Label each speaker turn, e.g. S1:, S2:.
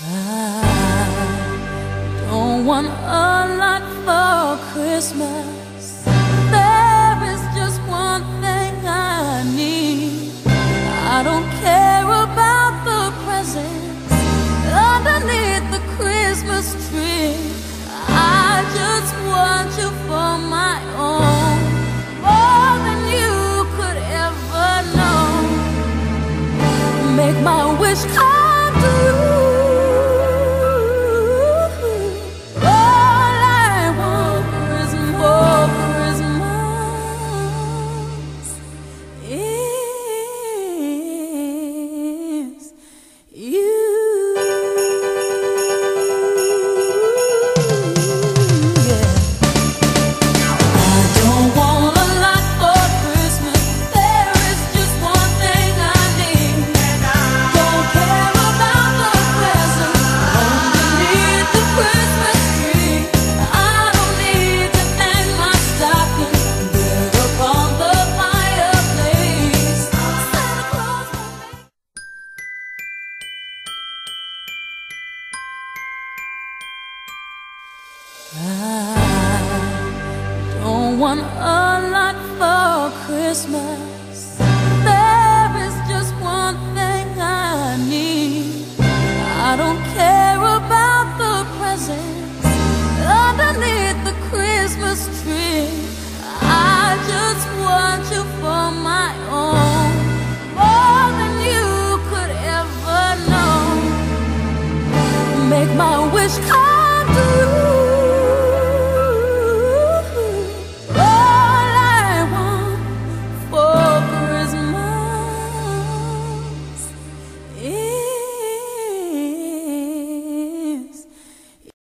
S1: I don't want a lot for Christmas. There is just one thing I need. I don't care about the presents underneath the Christmas tree. I just want you for my own, more than you could ever know. Make my wish come true. I don't want a lot for Christmas. There is just one thing I need. I don't care about the presents underneath the Christmas tree. I just want you for my own, more than you could ever know. Make my wish come